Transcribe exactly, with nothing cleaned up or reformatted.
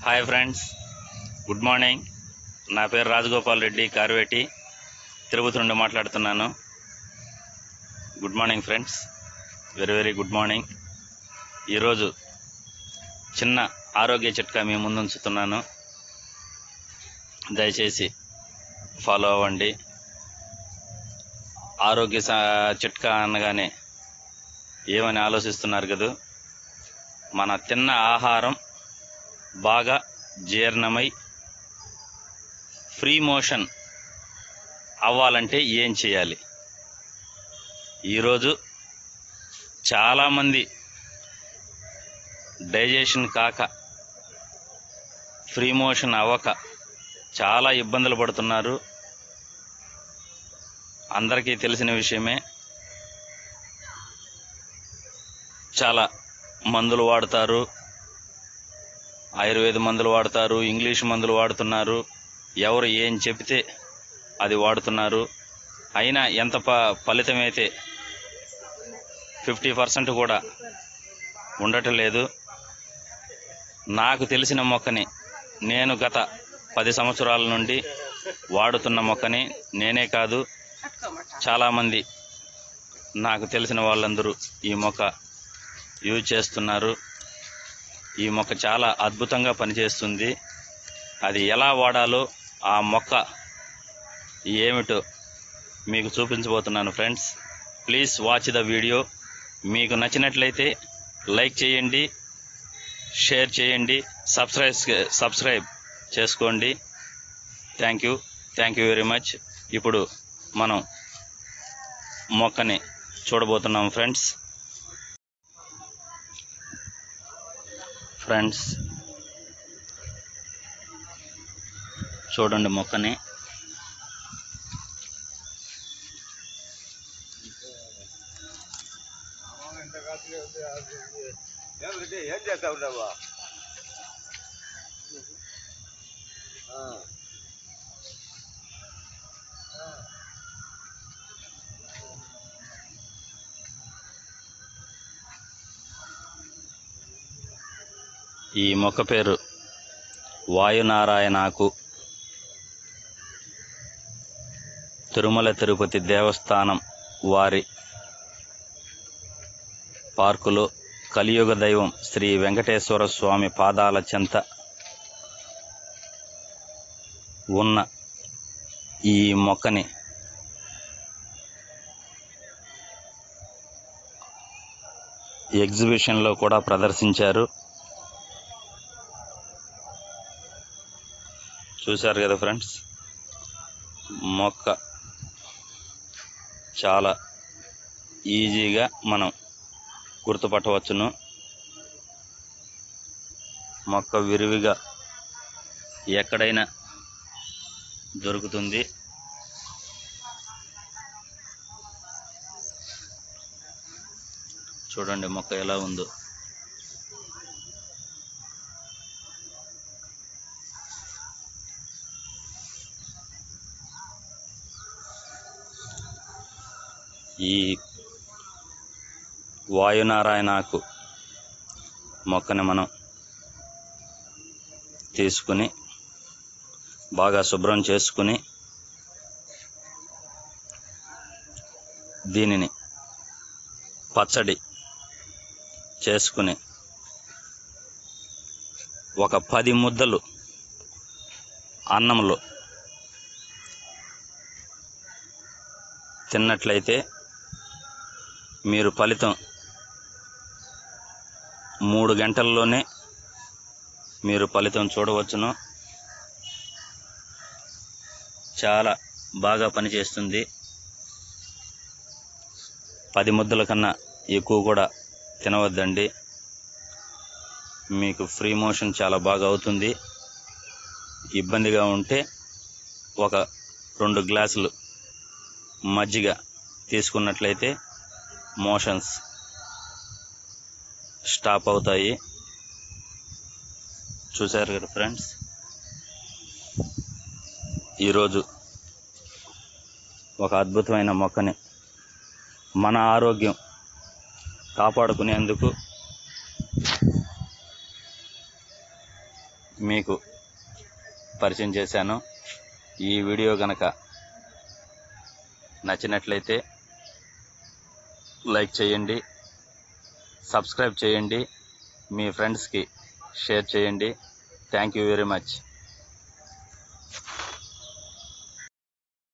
Hi friends, good morning. నా పేరు రాజగోపాల్ రెడ్డి, కార్వేటి, తిరుపతి నుండి మాట్లాడుతున్నాను. Good morning friends, very very good morning. ఈరోజు చిన్న ఆరోగ్య చిట్కా మీ ముందుంచుతున్నాను, దయచేసి ఫాలో అవ్వండి. ఆరోగ్య చిట్కా అనగానే ఏమని ఆలోచిస్తున్నారు కదా, మన తిన్న ఆహారం బాగా జీర్ణమై ఫ్రీ మోషన్ అవ్వాలంటే ఏం చేయాలి? ఈరోజు చాలామంది డైజెషన్ కాక ఫ్రీ మోషన్ అవ్వక చాలా ఇబ్బందులు పడుతున్నారు. అందరికీ తెలిసిన విషయమే. చాలా మందులు వాడతారు, ఆయుర్వేద మందులు వాడతారు, ఇంగ్లీష్ మందులు వాడుతున్నారు, ఎవరు ఏం చెబితే అది వాడుతున్నారు. అయినా ఎంత ప ఫలితమైతే ఫిఫ్టీ పర్సెంట్ కూడా ఉండటం లేదు. నాకు తెలిసిన మొక్కని, నేను గత పది సంవత్సరాల నుండి వాడుతున్న మొక్కని, నేనే కాదు చాలామంది నాకు తెలిసిన వాళ్ళందరూ ఈ మొక్క యూజ్ చేస్తున్నారు. ఈ మొక్క చాలా అద్భుతంగా పనిచేస్తుంది. అది ఎలా వాడాలో, ఆ మొక్క ఏమిటో మీకు చూపించబోతున్నాను friends. Please watch the video. మీకు నచ్చినట్లయితే లైక్ చేయండి, షేర్ చేయండి, సబ్స్క్రైబ్ సబ్స్క్రైబ్ చేసుకోండి. Thank you thank you very much. ఇప్పుడు మనం మొక్కని చూడబోతున్నాం ఫ్రెండ్స్. ఫ్రెండ్స్ చూడండి మొక్కని. ఈ మొక్క పేరు వాయునారాయణాకు. తిరుమల తిరుపతి దేవస్థానం వారి పార్కులో కలియుగ దైవం శ్రీ వెంకటేశ్వర స్వామి పాదాల చెంత ఉన్న ఈ మొక్కని ఎగ్జిబిషన్లో కూడా ప్రదర్శించారు. చూశారు కదా ఫ్రెండ్స్, మొక్క చాలా ఈజీగా మనం గుర్తుపట్టవచ్చును. మొక్క విరివిగా ఎక్కడైనా దొరుకుతుంది. చూడండి మొక్క ఎలా ఉందో. ఈ వాయునారాయణాకు మొక్కని మనం తీసుకుని బాగా శుభ్రం చేసుకుని దీనిని పచ్చడి చేసుకుని ఒక పది ముద్దలు అన్నంలో తిన్నట్లయితే మీరు ఫలితం మూడు గంటల్లోనే మీరు ఫలితం చూడవచ్చును. చాలా బాగా పనిచేస్తుంది. పది ముద్దల కన్నా ఎక్కువ కూడా తినవద్దండి. మీకు ఫ్రీ మోషన్ చాలా బాగా అవుతుంది. ఇబ్బందిగా ఉంటే ఒక రెండు గ్లాసులు మజ్జిగ తీసుకున్నట్లయితే మోషన్స్ స్టాప్ అవుతాయి. చూశారు కదా ఫ్రెండ్స్, ఈరోజు ఒక అద్భుతమైన మొక్కని మన ఆరోగ్యం కాపాడుకునేందుకు మీకు పరిచయం చేశాను. ఈ వీడియో గనక నచ్చినట్లయితే లైక్ చేయండి, సబ్స్క్రైబ్ చేయండి, మీ ఫ్రెండ్స్కి షేర్ చేయండి. Thank you very much.